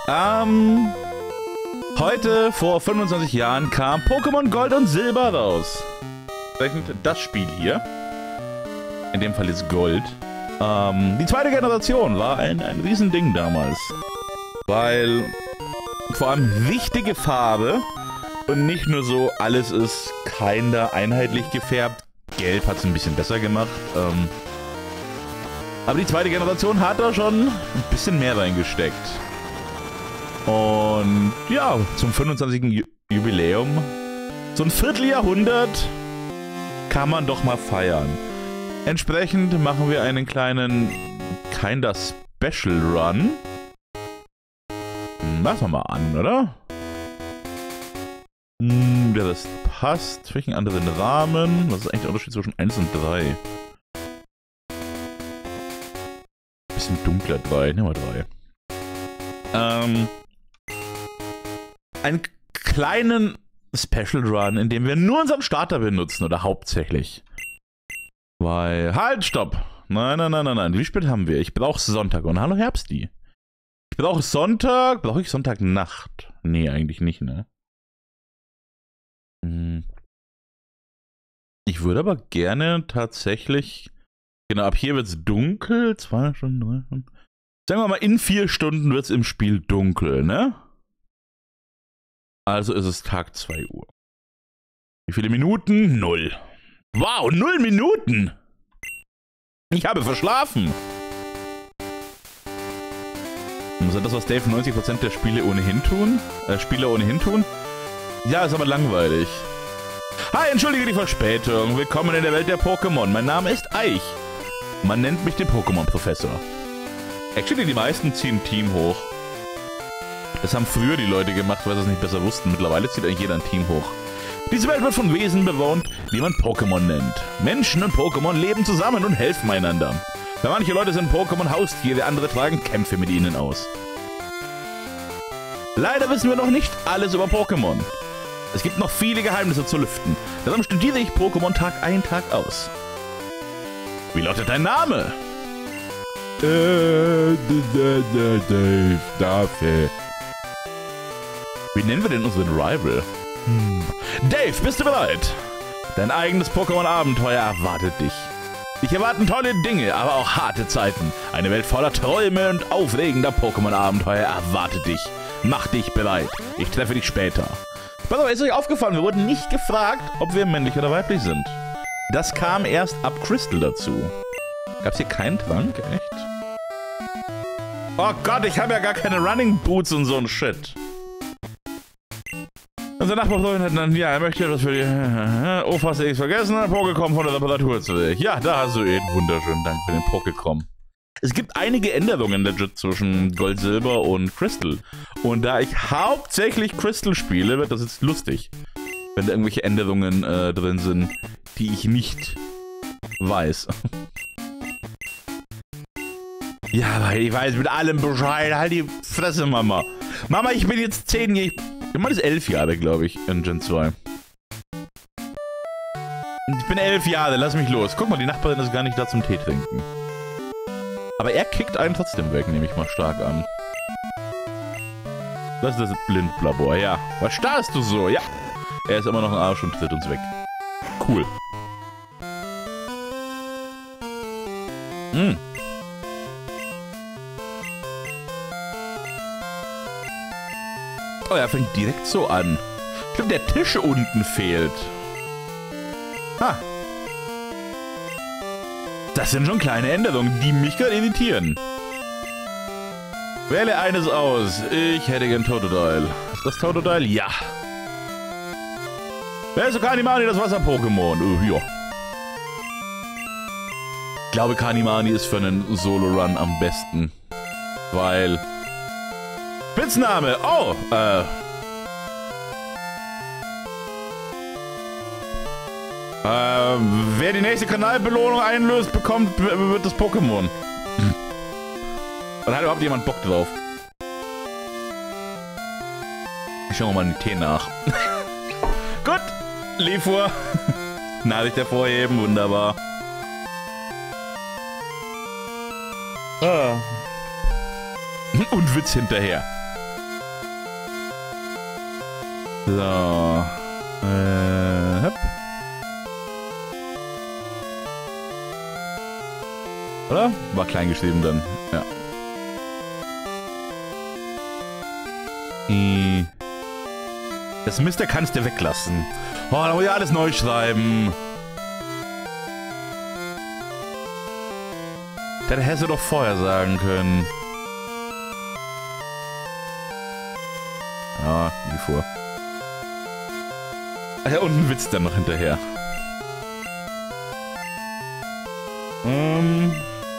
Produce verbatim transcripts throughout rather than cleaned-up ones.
Ähm, heute vor fünfundzwanzig Jahren kam Pokémon Gold und Silber raus. Entsprechend das Spiel hier. In dem Fall ist Gold. Ähm, die zweite Generation war ein, ein Riesending damals. Weil vor allem wichtige Farbe und nicht nur so, alles ist kinder einheitlich gefärbt. Gelb hat es ein bisschen besser gemacht. Ähm, aber die zweite Generation hat da schon ein bisschen mehr reingesteckt. Und ja, zum fünfundzwanzigsten Ju Jubiläum, so ein Vierteljahrhundert, kann man doch mal feiern. Entsprechend machen wir einen kleinen Kinder Special Run. Machen wir mal an, oder? Hm, der Rest passt. Welchen anderen Rahmen? Was ist eigentlich der Unterschied zwischen eins und drei? Bisschen dunkler drei. Nehmen wir drei. Ähm. Einen kleinen Special Run, in dem wir nur unseren Starter benutzen, oder hauptsächlich. Weil. Halt, stopp! Nein, nein, nein, nein, nein. Wie spät haben wir? Ich brauche Sonntag. Und hallo Herbsti. Ich brauche Sonntag. Brauche ich Sonntagnacht? Nee, eigentlich nicht, ne? Hm. Ich würde aber gerne tatsächlich. Genau, ab hier wird es dunkel. Zwei Stunden, drei Stunden. Sagen wir mal, in vier Stunden wird es im Spiel dunkel, ne? Also ist es Tag zwei Uhr. Wie viele Minuten? Null. Wow, null Minuten! Ich habe verschlafen! Ist das, was Dave neunzig Prozent der Spiele ohnehin tun? Äh, Spieler ohnehin tun? Ja, ist aber langweilig. Hi, entschuldige die Verspätung. Willkommen in der Welt der Pokémon. Mein Name ist Eich. Man nennt mich den Pokémon-Professor. Actually, die meisten ziehen ein Team hoch. Das haben früher die Leute gemacht, weil sie es nicht besser wussten. Mittlerweile zieht eigentlich jeder ein Team hoch. Diese Welt wird von Wesen bewohnt, die man Pokémon nennt. Menschen und Pokémon leben zusammen und helfen einander. Für manche Leute sind Pokémon Haustiere, andere tragen Kämpfe mit ihnen aus. Leider wissen wir noch nicht alles über Pokémon. Es gibt noch viele Geheimnisse zu lüften. Darum studiere ich Pokémon Tag ein, Tag aus. Wie lautet dein Name? Äh, Dave, Dave. Wie nennen wir denn unseren Rival? Hm. Dave, bist du bereit? Dein eigenes Pokémon-Abenteuer erwartet dich. Dich erwarten tolle Dinge, aber auch harte Zeiten. Eine Welt voller Träume und aufregender Pokémon-Abenteuer erwartet dich. Mach dich bereit. Ich treffe dich später. Pass auf, ist euch aufgefallen, wir wurden nicht gefragt, ob wir männlich oder weiblich sind. Das kam erst ab Crystal dazu. Gab's hier keinen Trank? Echt? Oh Gott, ich habe ja gar keine Running Boots und so ein Shit. Unser Nachbarfreund hat dann, ja, er möchte etwas für die... Oh, fast hätte ich's vergessen, Pokécom von der Reparatur zurück. Ja, da hast du ihn. Wunderschönen Dank für den Pokécom. Es gibt einige Änderungen legit zwischen Gold, Silber und Crystal. Und da ich hauptsächlich Crystal spiele, wird das jetzt lustig. Wenn da irgendwelche Änderungen äh, drin sind, die ich nicht weiß. Ja, aber ich weiß mit allem Bescheid. Halt die Fresse, Mama. Mama, ich bin jetzt zehn Jahre... Man ist elf Jahre, glaube ich, in Gen zwei. Ich bin elf Jahre, lass mich los. Guck mal, die Nachbarin ist gar nicht da zum Tee trinken. Aber er kickt einen trotzdem weg, nehme ich mal stark an. Das ist das Blindlabor, ja. Was starrst du so? Ja. Er ist immer noch ein Arsch und tritt uns weg. Cool. Hm. Oh, er fängt direkt so an. Stimmt, der Tisch unten fehlt. Ha. Das sind schon kleine Änderungen, die mich gerade irritieren. Wähle eines aus. Ich hätte gern Totodile. Ist das Totodile? Ja. Wer ist so Kanimani, das Wasser-Pokémon? Uh, ja. Ich glaube, Kanimani ist für einen Solo-Run am besten. Weil... Spitzname! Oh! Äh... Ähm, wer die nächste Kanalbelohnung einlöst, bekommt, wird das Pokémon. Dann hat überhaupt jemand Bock drauf. Ich schau mal den Tee nach. Gut! Liefer! Nachricht hervorheben, wunderbar. Ah. Und Witz hinterher. So. Äh, hopp. Oder? War klein geschrieben dann. Ja. Das Mister kannst du weglassen. Oh, da muss ich alles neu schreiben. Das hättest du doch vorher sagen können. Ja, wie vor. Ach ja, und ein Witz dann noch hinterher. Ähm...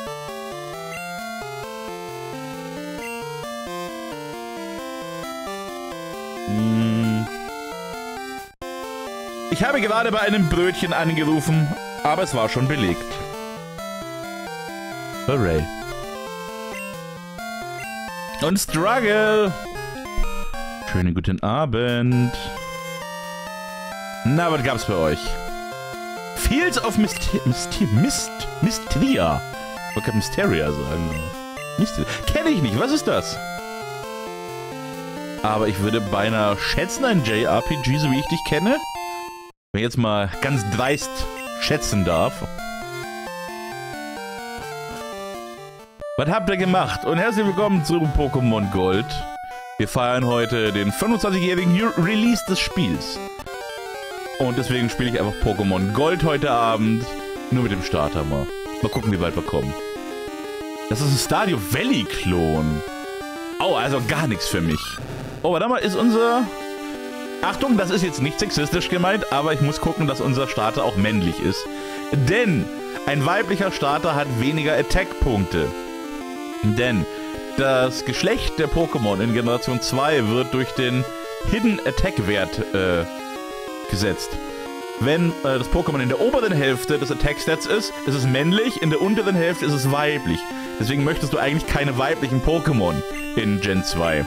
Ich habe gerade bei einem Brötchen angerufen, aber es war schon belegt. Hooray. Und Struggle. Schönen guten Abend. Na, was gab's bei euch? Fields of Myst... Myst... Myst... Mysteria. Ich wollte Mysteria sagen. Mysteria. Kenne ich nicht. Was ist das? Aber ich würde beinahe schätzen, ein J R P G, so wie ich dich kenne. Wenn ich jetzt mal ganz dreist schätzen darf. Was habt ihr gemacht? Und herzlich willkommen zu Pokémon Gold. Wir feiern heute den fünfundzwanzigjährigen Release des Spiels. Und deswegen spiele ich einfach Pokémon Gold heute Abend. Nur mit dem Starter mal. Mal gucken, wie weit wir kommen. Das ist ein Stardew Valley-Klon. Oh, also gar nichts für mich. Oh, warte mal, ist unser... Achtung, das ist jetzt nicht sexistisch gemeint, aber ich muss gucken, dass unser Starter auch männlich ist. Denn ein weiblicher Starter hat weniger Attack-Punkte. Denn das Geschlecht der Pokémon in Generation zwei wird durch den Hidden Attack-Wert äh, gesetzt. Wenn äh, das Pokémon in der oberen Hälfte des Attack-Stats ist, ist es männlich, in der unteren Hälfte ist es weiblich. Deswegen möchtest du eigentlich keine weiblichen Pokémon in Gen zwei.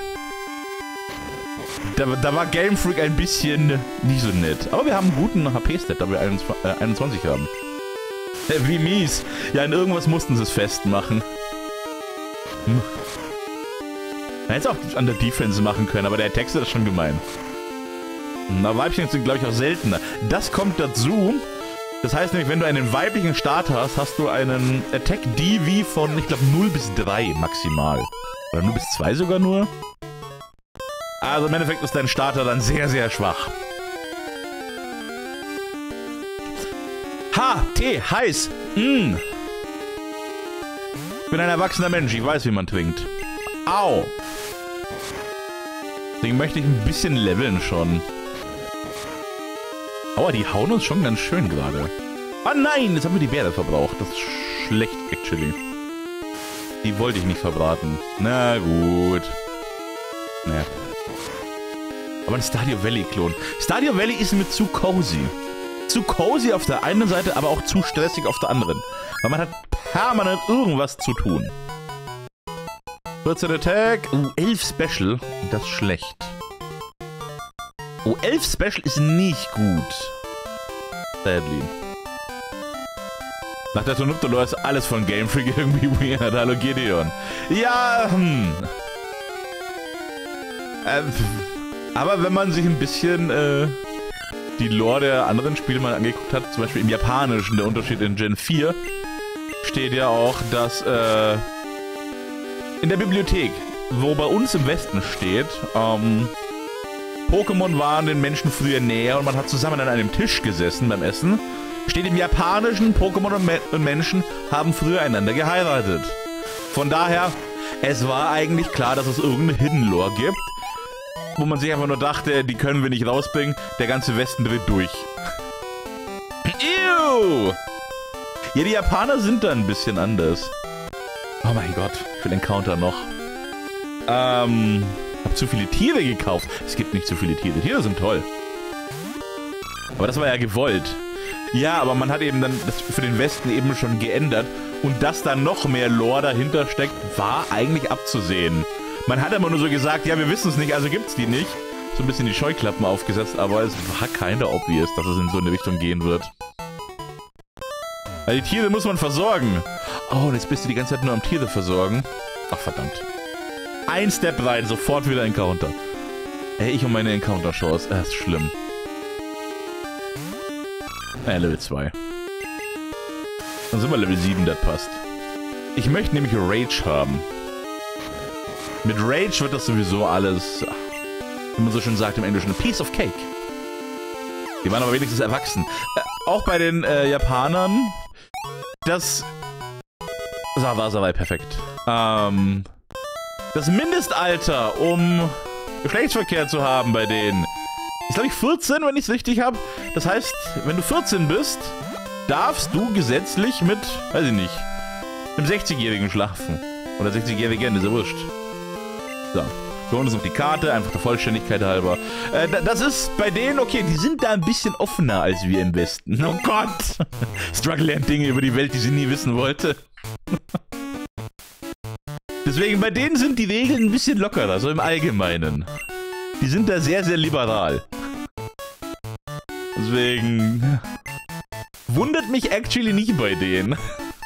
Da, da war Game Freak ein bisschen nicht so nett. Aber wir haben einen guten H P-Stat, da wir einundzwanzig haben. Wie mies. Ja, in irgendwas mussten sie es festmachen. Hm. Man hätte es auch an der Defense machen können, aber der Text ist schon gemein. Na, Weibchen sind, glaube ich, auch seltener. Das kommt dazu. Das heißt nämlich, wenn du einen weiblichen Starter hast, hast du einen Attack-D V von, ich glaube, null bis drei maximal. Oder null bis zwei sogar nur. Also im Endeffekt ist dein Starter dann sehr, sehr schwach. Ha! Tee! Heiß! Mm. Ich bin ein erwachsener Mensch, ich weiß, wie man trinkt. Au! Deswegen möchte ich ein bisschen leveln schon. Aua, die hauen uns schon ganz schön gerade. Ah nein, jetzt haben wir die Beere verbraucht. Das ist schlecht, actually. Die wollte ich nicht verbraten. Na gut. Naja. Aber ein Stardew Valley-Klon. Stardew Valley ist mir zu cozy. Zu cozy auf der einen Seite, aber auch zu stressig auf der anderen. Weil man hat permanent irgendwas zu tun. vierzehn Attack. Uh, elf Special. Das ist schlecht. Oh, elf Special ist nicht gut. Sadly. Nach der Tonuptolo ist alles von Game Freak irgendwie weird. Hallo Gideon. Ja, hm. Ähm... Aber wenn man sich ein bisschen äh, die Lore der anderen Spiele mal angeguckt hat, zum Beispiel im Japanischen, der Unterschied in Gen vier, steht ja auch, dass äh, in der Bibliothek, wo bei uns im Westen steht, ähm, Pokémon waren den Menschen früher näher und man hat zusammen an einem Tisch gesessen beim Essen, steht im Japanischen, Pokémon und, Me und Menschen haben früher einander geheiratet. Von daher, es war eigentlich klar, dass es irgendeine Hidden Lore gibt, wo man sich einfach nur dachte, die können wir nicht rausbringen, der ganze Westen dreht durch. Ew! Ja, die Japaner sind da ein bisschen anders. Oh mein Gott, ich will Encounter noch. Ähm, hab zu viele Tiere gekauft. Es gibt nicht zu viele Tiere. Tiere sind toll. Aber das war ja gewollt. Ja, aber man hat eben dann das für den Westen eben schon geändert. Und dass da noch mehr Lore dahinter steckt, war eigentlich abzusehen. Man hat immer nur so gesagt, ja, wir wissen es nicht, also gibt's die nicht. So ein bisschen die Scheuklappen aufgesetzt, aber es war kinda obvious, dass es in so eine Richtung gehen wird. Weil die Tiere muss man versorgen. Oh, und jetzt bist du die ganze Zeit nur am Tiere versorgen. Ach, verdammt. Ein Step rein, sofort wieder ein Counter. Ey, ich und meine Encounter-Chance. Das ist schlimm. Äh, Level zwei. Dann sind wir Level sieben, das passt. Ich möchte nämlich Rage haben. Mit Rage wird das sowieso alles, wie man so schön sagt im Englischen, a piece of cake. Die waren aber wenigstens erwachsen. Äh, auch bei den äh, Japanern, das war Wasserwei perfekt. Ähm, das Mindestalter, um Geschlechtsverkehr zu haben bei denen, ist glaube ich vierzehn, wenn ich es richtig habe. Das heißt, wenn du vierzehn bist, darfst du gesetzlich mit, weiß ich nicht, einem sechzigjährigen schlafen. Oder sechzigjährigen, ist ja wurscht. So. Wir holen uns noch die Karte, einfach der Vollständigkeit halber. Äh, das ist bei denen, okay, die sind da ein bisschen offener als wir im Westen. Oh Gott! Struggle lernt Dinge über die Welt, die sie nie wissen wollte. Deswegen, bei denen sind die Regeln ein bisschen lockerer, so im Allgemeinen. Die sind da sehr, sehr liberal. Deswegen... wundert mich actually nicht bei denen.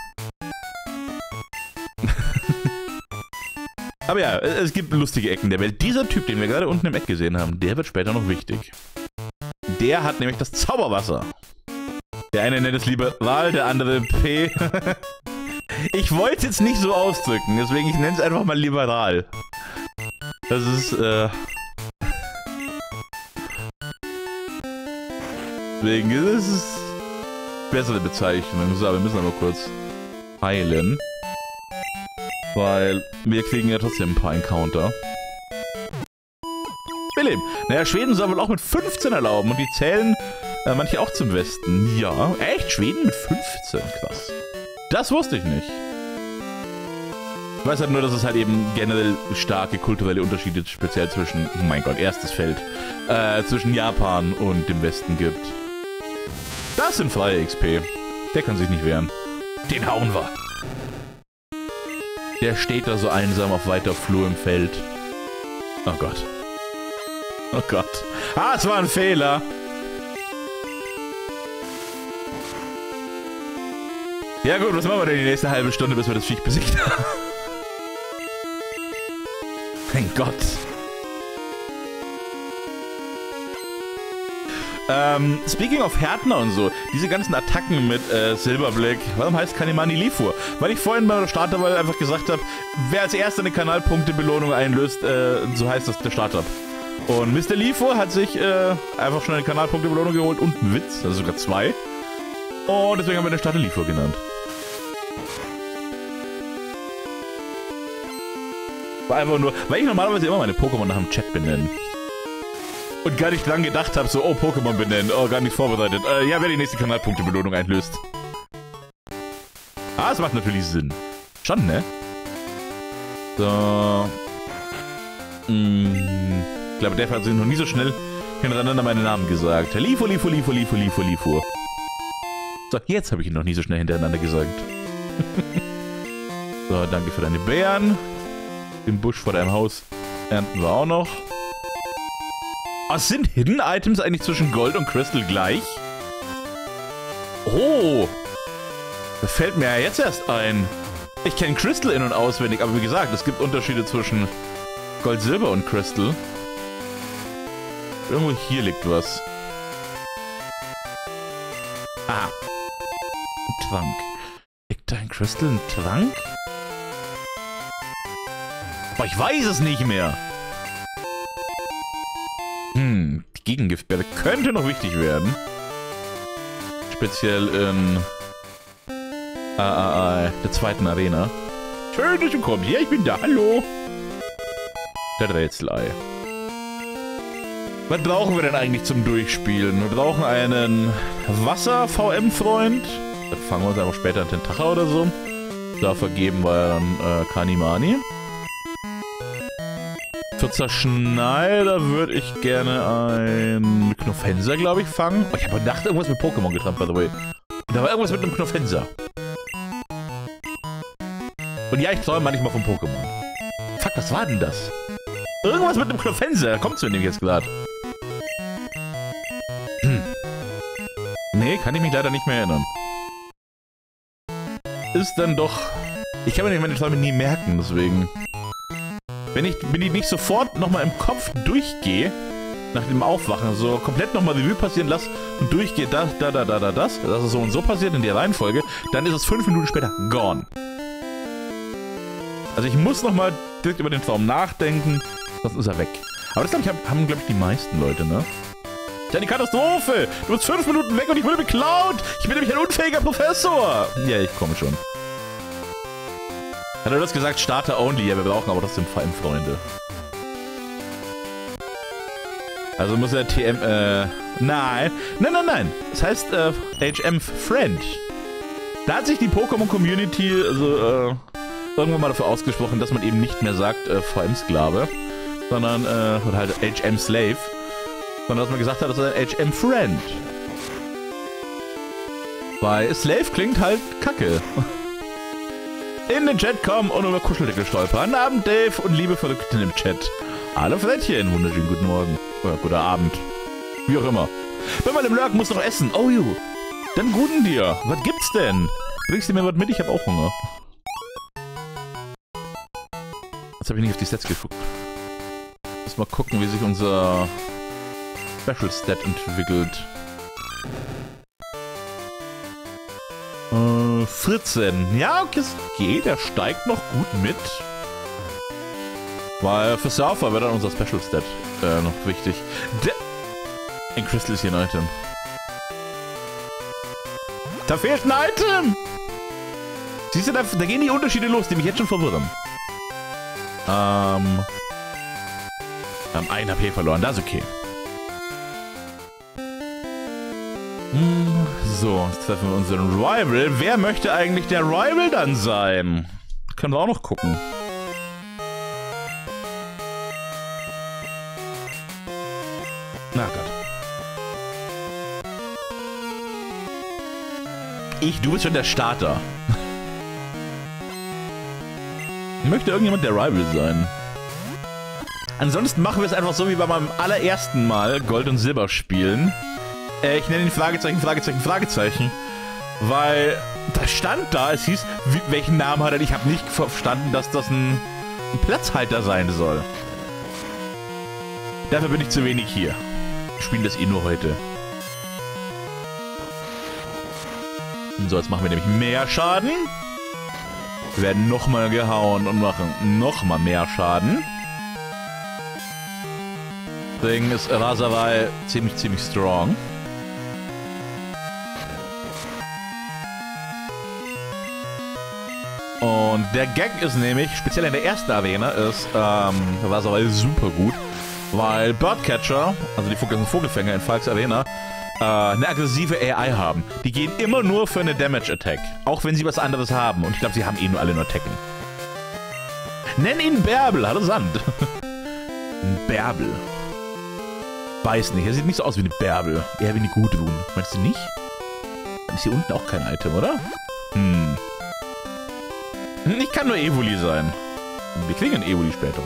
Aber ja, es gibt lustige Ecken der Welt. Dieser Typ, den wir gerade unten im Eck gesehen haben, der wird später noch wichtig. Der hat nämlich das Zauberwasser. Der eine nennt es liberal, der andere P. Ich wollte es jetzt nicht so ausdrücken, deswegen ich nenne es einfach mal liberal. Das ist, äh... deswegen ist es bessere Bezeichnung. So, wir müssen aber kurz heilen. Weil wir kriegen ja trotzdem ein paar Encounter. Wir leben. Naja, Schweden soll wohl auch mit fünfzehn erlauben und die zählen äh, manche auch zum Westen. Ja, echt? Schweden mit fünfzehn? Krass. Das wusste ich nicht. Ich weiß halt nur, dass es halt eben generell starke kulturelle Unterschiede speziell zwischen, oh mein Gott, erstes Feld, äh, zwischen Japan und dem Westen gibt. Das sind freie X P. Der kann sich nicht wehren. Den hauen wir. Der steht da so einsam auf weiter Flur im Feld. Oh Gott. Oh Gott. Ah, es war ein Fehler. Ja gut, was machen wir denn die nächste halbe Stunde, bis wir das Viech besiegt haben? Mein Gott. Ähm, speaking of Härtner und so, diese ganzen Attacken mit äh, Silberblick, warum heißt Kanimani Lifur? Weil ich vorhin bei der Starterwahl einfach gesagt habe, wer als erster eine Kanalpunkte-Belohnung einlöst, äh, so heißt das der Startup. Und Mister Lifur hat sich äh, einfach schon eine Kanalpunkte-Belohnung geholt und einen Witz, also sogar zwei. Und deswegen haben wir den Starter Lifur genannt. War einfach nur, weil ich normalerweise immer meine Pokémon nach dem Chat benenne. Und gar nicht dran gedacht habe, so, oh, Pokémon benennen, oh, gar nicht vorbereitet. Äh, ja, wer die nächste Kanalpunkte-Belohnung einlöst. Ah, es macht natürlich Sinn. Schon, ne? So. Hm. Ich glaube, der hat sich noch nie so schnell hintereinander meinen Namen gesagt. Lifur, Lifur, Lifur, Lifur, Lifur, Lifur. So, jetzt habe ich ihn noch nie so schnell hintereinander gesagt. So, danke für deine Beeren. Den Busch vor deinem Haus ernten wir auch noch. Was sind Hidden Items eigentlich zwischen Gold und Crystal gleich? Oh! Das fällt mir ja jetzt erst ein. Ich kenne Crystal in- und auswendig, aber wie gesagt, es gibt Unterschiede zwischen Gold, Silber und Crystal. Irgendwo hier liegt was. Ah. Ein Trank. Liegt da ein Crystal, ein Trank? Boah, ich weiß es nicht mehr. Hm, die Gegengiftbeere könnte noch wichtig werden. Speziell in äh, äh, äh, der zweiten Arena. Schön, dass du kommst. Ja, ich bin da. Hallo. Der Rätselei. Was brauchen wir denn eigentlich zum Durchspielen? Wir brauchen einen Wasser-V M-Freund. Dann fangen wir uns einfach später an Tentacha oder so. Da vergeben wir dann äh, Kanimani. Für Zerschneider würde ich gerne einen Knofenser, glaube ich, fangen. Oh, ich habe gedacht, irgendwas mit Pokémon getrennt, by the way. Da war irgendwas mit einem Knofenser. Und ja, ich träume manchmal von Pokémon. Fuck, was war denn das? Irgendwas mit einem Knofenser. Da kommt's mir nämlich jetzt gerade. Hm. Nee, kann ich mich leider nicht mehr erinnern. Ist dann doch... Ich kann mir meine Träume nie merken, deswegen... wenn ich, wenn ich nicht sofort nochmal im Kopf durchgehe, nach dem Aufwachen, so komplett nochmal Revue passieren lasse und durchgehe, da, da, da, da, da, das, dass es so und so passiert in der Reihenfolge, dann ist es fünf Minuten später gone. Also ich muss nochmal direkt über den Traum nachdenken, sonst ist er weg. Aber das, glaube ich, haben, glaube ich, die meisten Leute, ne? Ja, die Katastrophe! Du bist fünf Minuten weg und ich wurde beklaut! Ich bin nämlich ein unfähiger Professor! Ja, ich komme schon. Hat er das gesagt? Starter only. Ja, wir brauchen aber trotzdem vor allem Freunde. Also muss er T M, äh... Nein. Nein, nein, nein. Das heißt, äh, H M Friend. Da hat sich die Pokémon-Community, also, äh, irgendwann mal dafür ausgesprochen, dass man eben nicht mehr sagt, äh, V M-Sklave, sondern, äh, oder halt H M-Slave, sondern dass man gesagt hat, das ist ein H M-Friend. Weil Slave klingt halt kacke. In den Chat kommen und über Kuscheldeckel stolpern. Guten Abend, Dave und liebe Verrückten im Chat. Alle Frettchen, wunderschönen guten Morgen. Oder guten Abend. Wie auch immer. Bin mal im Lurk, muss noch essen. Oh, ju. Dann guten dir. Was gibt's denn? Bringst du mir was mit? Ich hab auch Hunger. Jetzt habe ich nicht auf die Stats geguckt. Lass mal gucken, wie sich unser Special Stat entwickelt. Äh, vierzehn. Ja, okay, es geht. Er steigt noch gut mit. Weil für Surfer wäre dann unser Special Stat äh, noch wichtig. De ein Crystal ist hier ein Item. Da fehlt ein Item! Siehst du, da, da gehen die Unterschiede los, die mich jetzt schon verwirren. Ähm... Wir haben ein H P verloren, das ist okay. Hm, so, jetzt treffen wir unseren Rival. Wer möchte eigentlich der Rival dann sein? Können wir auch noch gucken. Na Gott. Ich, du bist schon der Starter. Möchte irgendjemand der Rival sein? Ansonsten machen wir es einfach so wie bei meinem allerersten Mal Gold und Silber spielen. Äh, ich nenne ihn Fragezeichen, Fragezeichen, Fragezeichen. Weil da stand da, es hieß, wie, welchen Namen hat er? Ich habe nicht verstanden, dass das ein, ein Platzhalter sein soll. Dafür bin ich zu wenig hier. Wir spielen das eh nur heute. So, jetzt machen wir nämlich mehr Schaden. Wir werden nochmal gehauen und machen nochmal mehr Schaden. Deswegen ist Raserei ziemlich, ziemlich strong. Und der Gag ist nämlich, speziell in der ersten Arena, ist ähm, Raserei super gut. Weil Birdcatcher, also die Vogel Vogelfänger in Falks Arena, äh, eine aggressive A I haben. Die gehen immer nur für eine Damage Attack. Auch wenn sie was anderes haben. Und ich glaube, sie haben eh nur alle nur Tekken. Nenn ihn Bärbel. Hallo Sand. Ein Bärbel. Weiß nicht. Er sieht nicht so aus wie eine Bärbel. Eher wie eine Gudrun. Meinst du nicht? Dann ist hier unten auch kein Item, oder? Hm. Ich kann nur Evoli sein. Wir kriegen ein Evoli später.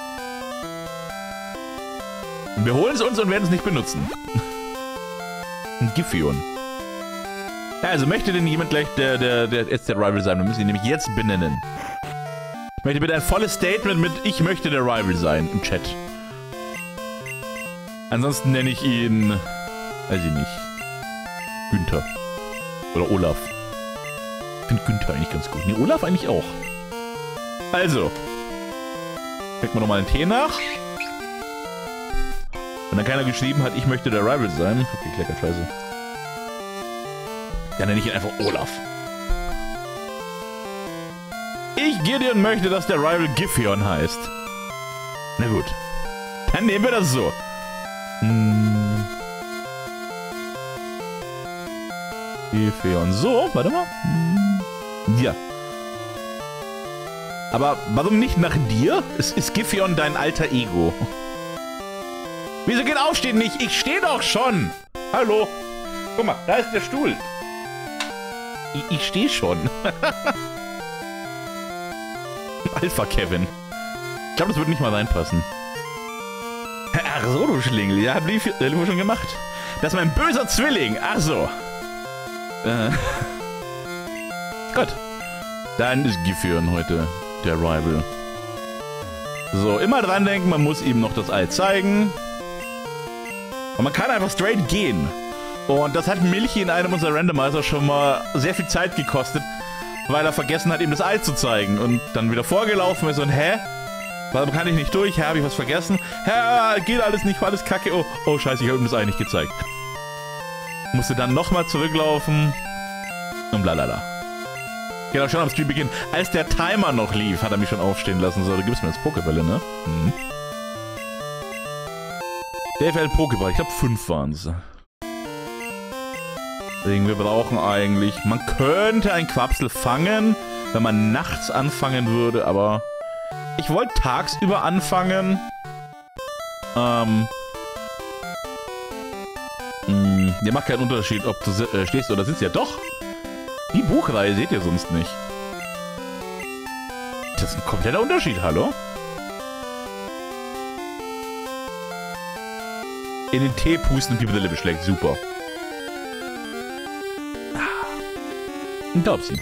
Wir holen es uns und werden es nicht benutzen. Ein Giphion. Ja, also möchte denn jemand gleich der, der, der, jetzt der Rival sein? Wir müssen ihn nämlich jetzt benennen. Ich möchte bitte ein volles Statement mit ich möchte der Rival sein im Chat. Ansonsten nenne ich ihn, weiß ich nicht, Günther. Oder Olaf. Ich finde Günther eigentlich ganz gut. Nee, Olaf eigentlich auch. Also. Kriegt man nochmal einen Tee nach. Wenn dann keiner geschrieben hat, ich möchte der Rival sein. Ich hab gekleckert, scheiße. Dann nenne ich ihn einfach Olaf. Ich, Gideon, möchte, dass der Rival Giphion heißt. Na gut. Dann nehmen wir das so. Hm. Giphion. So, warte mal. Hm. Ja. Aber warum nicht nach dir? Ist, ist Giphion dein alter Ego? Wieso geht Aufstehen nicht? Ich stehe doch schon. Hallo. Guck mal, da ist der Stuhl. Ich, ich stehe schon. Alpha Kevin. Ich glaube, das würde nicht mal reinpassen. Ach so, du Schlingel. Ja, hab ich schon gemacht. Das ist mein böser Zwilling. Ach so. Äh. Gut. Dann ist Giphion heute der Rival. So, immer dran denken, man muss ihm noch das Ei zeigen. Und man kann einfach straight gehen. Und das hat Milchi in einem unserer Randomizer schon mal sehr viel Zeit gekostet, weil er vergessen hat, ihm das Ei zu zeigen. Und dann wieder vorgelaufen ist und, hä? Warum kann ich nicht durch? Hä, hab ich was vergessen? Hä, geht alles nicht, war alles kacke. Oh, oh scheiße, ich hab ihm das Ei nicht gezeigt. Musste dann nochmal zurücklaufen. Und blalala. Genau, schon am Streambeginn. Als der Timer noch lief, hat er mich schon aufstehen lassen. So, du gibst mir jetzt Pokébälle, ne? Mhm. Dave hält Pokéball. Ich glaube, fünf waren es. Deswegen, wir brauchen eigentlich... Man könnte ein Quapsel fangen, wenn man nachts anfangen würde, aber... Ich wollte tagsüber anfangen. Ähm... Mh, der macht keinen Unterschied, ob du äh, stehst oder sitzt. Ja, doch! Die Buchreihe seht ihr sonst nicht. Das ist ein kompletter Unterschied, hallo? In den Tee pusten und die Brille beschlägt. Super. Ein Taubsi.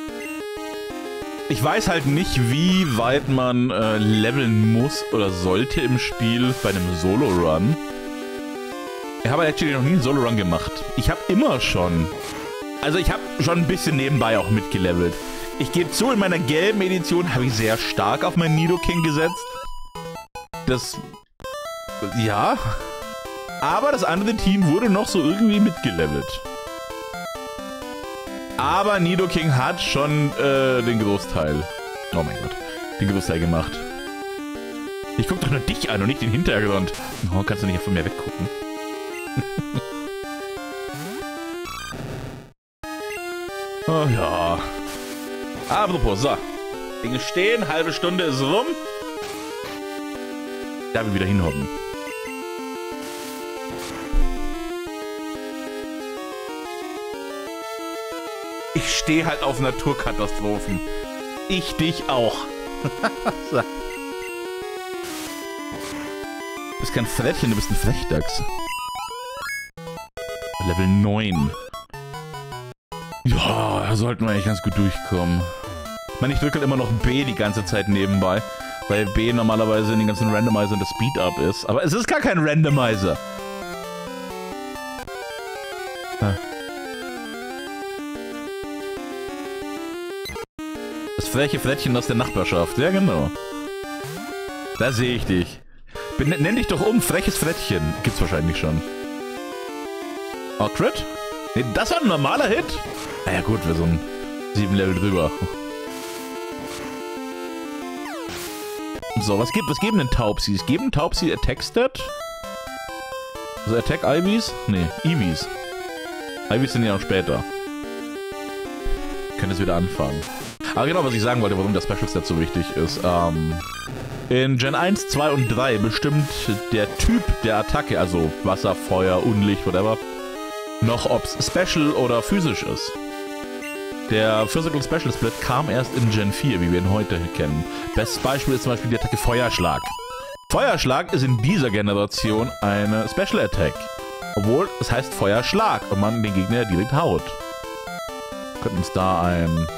Ich weiß halt nicht, wie weit man äh, leveln muss oder sollte im Spiel bei einem Solo-Run. Ich habe actually noch nie einen Solo-Run gemacht. Ich habe immer schon... Also ich habe schon ein bisschen nebenbei auch mitgelevelt. Ich gebe zu, in meiner gelben Edition habe ich sehr stark auf meinen Nidoking gesetzt. Das... Ja. Aber das andere Team wurde noch so irgendwie mitgelevelt. Aber Nidoking hat schon äh, den Großteil... Oh mein Gott. Den Großteil gemacht. Ich guck doch nur dich an und nicht den Hintergrund. Oh, kannst du nicht von mir weggucken? Oh ja. Apropos, so. Dinge stehen, halbe Stunde ist rum. Da will wieder hinhocken. Ich stehe halt auf Naturkatastrophen. Ich dich auch. So. Du bist kein Frettchen, du bist ein Frechdachs. Level neun. Ja, da sollten wir eigentlich ganz gut durchkommen. Ich meine, ich drücke halt immer noch B die ganze Zeit nebenbei, weil B normalerweise in den ganzen Randomizern das Speed-Up ist. Aber es ist gar kein Randomizer. Ah. Das freche Frettchen aus der Nachbarschaft. Ja, genau. Da sehe ich dich. Ben nenn dich doch um, freches Frettchen. Gibt's wahrscheinlich schon. Oh, Crit? Nee, das war ein normaler Hit? Naja gut, wir sind sieben Level drüber. So, was gibt, was geben denn Taubsis? Geben Taubsi Attack Stat? Also Attack Ivies? Nee, Eevees. Ivies sind ja noch später. Können es wieder anfangen. Aber genau, was ich sagen wollte, warum der Special Stat so wichtig ist. Ähm, in Gen eins, zwei und drei bestimmt der Typ der Attacke, also Wasser, Feuer, Unlicht, whatever, noch ob es Special oder physisch ist. Der Physical Special Split kam erst in Gen vier, wie wir ihn heute kennen. Bestes Beispiel ist zum Beispiel die Attacke Feuerschlag. Feuerschlag ist in dieser Generation eine Special Attack. Obwohl es heißt Feuerschlag und man den Gegner direkt haut. Wir könnten uns da ein...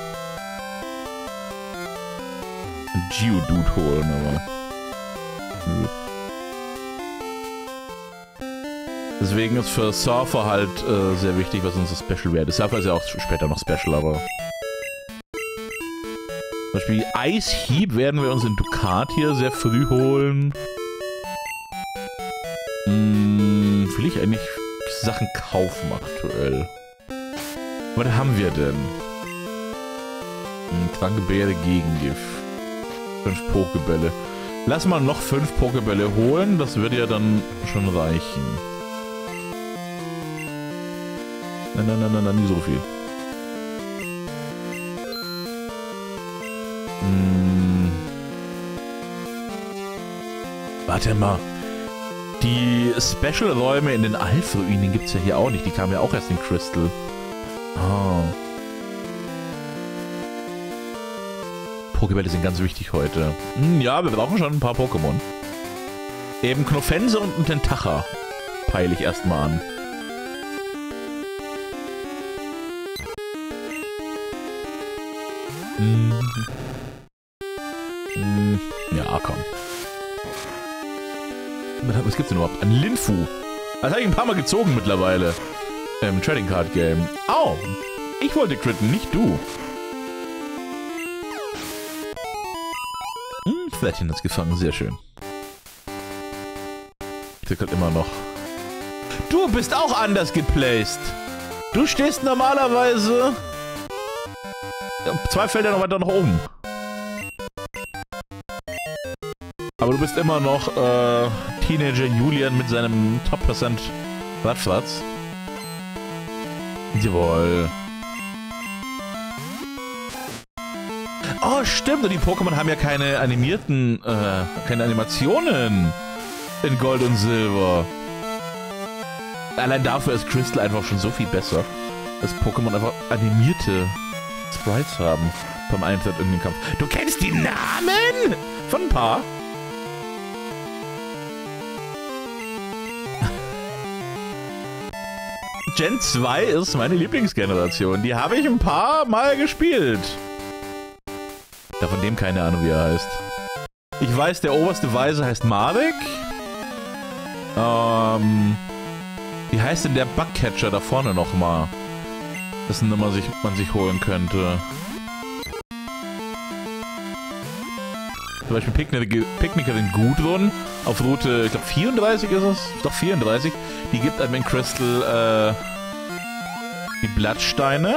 ein Geodude holen, aber... Deswegen ist für Surfer halt äh, sehr wichtig, was unser Special wäre. Surfer ist ja auch später noch Special, aber... Zum Beispiel Eishieb werden wir uns in Ducat hier sehr früh holen. Hm, will ich eigentlich Sachen kaufen aktuell? Was haben wir denn? Hm, Trankebeere Gegengift. Fünf Pokebälle. Lass mal noch fünf Pokebälle holen, das würde ja dann schon reichen. Nein, nein, nein, nein, nein, nie so viel. Hm. Warte mal. Die Special-Räume in den Alph-Ruinen gibt es ja hier auch nicht. Die kamen ja auch erst in Crystal. Oh. Pokebälle sind ganz wichtig heute. Hm, ja, wir brauchen schon ein paar Pokémon. Eben Knofense und einen Tentacha peile ich erstmal an. Hm. Hm. Ja, komm. Was gibt's denn überhaupt? Ein Linfu. Das habe ich ein paar Mal gezogen mittlerweile. Im Trading Card Game. Au! Ich wollte critten, nicht du. Hm, Pferdchen ist gefangen, sehr schön. Ich drück halt immer noch. Du bist auch anders geplaced. Du stehst normalerweise zwei Felder noch weiter nach oben. Aber du bist immer noch äh, Teenager Julian mit seinem Top-Percent Radfratz. Jawohl. Oh, stimmt. Und die Pokémon haben ja keine animierten, äh, keine Animationen in Gold und Silber. Allein dafür ist Crystal einfach schon so viel besser, dass Pokémon einfach animierte Sprites haben beim Eintritt in den Kampf. Du kennst die Namen von ein paar? Gen zwei ist meine Lieblingsgeneration. Die habe ich ein paar Mal gespielt. Da von dem keine Ahnung, wie er heißt. Ich weiß, der oberste Weise heißt Marek. Ähm... Wie heißt denn der Bugcatcher da vorne nochmal? Dessen Nummer sich, man sich holen könnte. Zum Beispiel Picknick, Picknickerin Gudrun auf Route, ich glaube vierunddreißig ist es? Doch vierunddreißig. Die gibt einem in Crystal äh, die Blattsteine.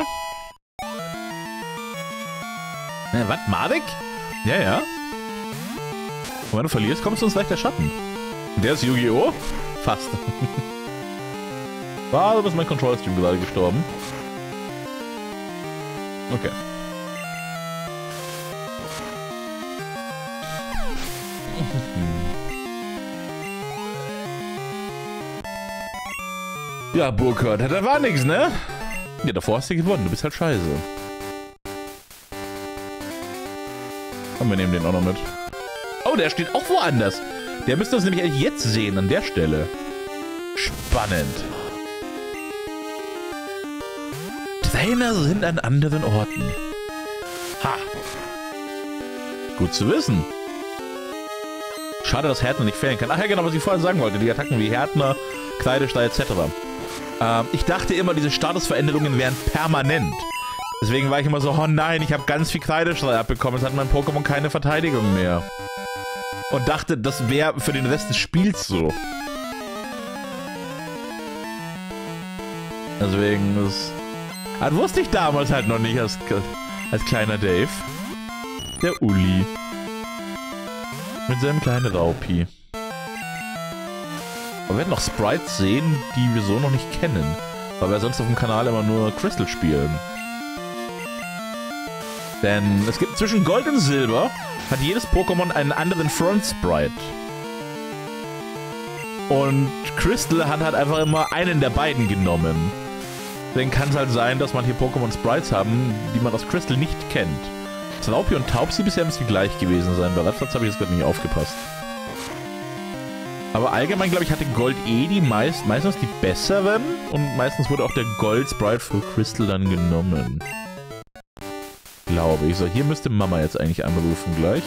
Ne, was? Marek? Ja, ja. Und wenn du verlierst, kommst du ins Reich der Schatten. Und der ist Yu-Gi-Oh? Fast. Ah, du bist mein Control-Stream gerade gestorben. Okay. Ja, Burkhard, da war nix, ne? Ja, davor hast du gewonnen, du bist halt scheiße. Komm, wir nehmen den auch noch mit. Oh, der steht auch woanders. Der müsste uns nämlich eigentlich jetzt sehen, an der Stelle. Spannend. Trainer sind an anderen Orten. Ha! Gut zu wissen. Schade, dass Härtner nicht fehlen kann. Ach ja, genau, was ich vorhin sagen wollte. Die Attacken wie Härtner, Kleidestein et cetera. Ähm, ich dachte immer, diese Statusveränderungen wären permanent. Deswegen war ich immer so, oh nein, ich habe ganz viel Kleidestrahl abbekommen. Jetzt hat mein Pokémon keine Verteidigung mehr. Und dachte, das wäre für den Rest des Spiels so. Deswegen ist... Das wusste ich damals halt noch nicht als, als kleiner Dave. Der Uli. Mit seinem kleinen Raupi. Aber wir werden noch Sprites sehen, die wir so noch nicht kennen. Weil wir sonst auf dem Kanal immer nur Crystal spielen. Denn es gibt zwischen Gold und Silber hat jedes Pokémon einen anderen Front Sprite. Und Crystal hat halt einfach immer einen der beiden genommen. Deswegen kann es halt sein, dass manche Pokémon Sprites haben, die man aus Crystal nicht kennt. Raupi und Taubsi bisher müssen gleich gewesen sein. Bei Radfratz habe ich jetzt gerade nicht aufgepasst. Aber allgemein, glaube ich, hatte Gold eh die meist, meistens die besseren. Und meistens wurde auch der Gold-Sprite für Crystal dann genommen. Glaube ich. So, hier müsste Mama jetzt eigentlich anrufen gleich.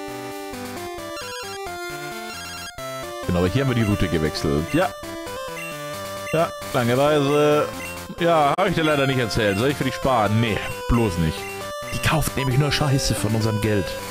Genau, aber hier haben wir die Route gewechselt. Ja. Ja, lange Reise. Ja, habe ich dir leider nicht erzählt. Soll ich für dich sparen? Nee, bloß nicht. Die kauft nämlich nur Scheiße von unserem Geld.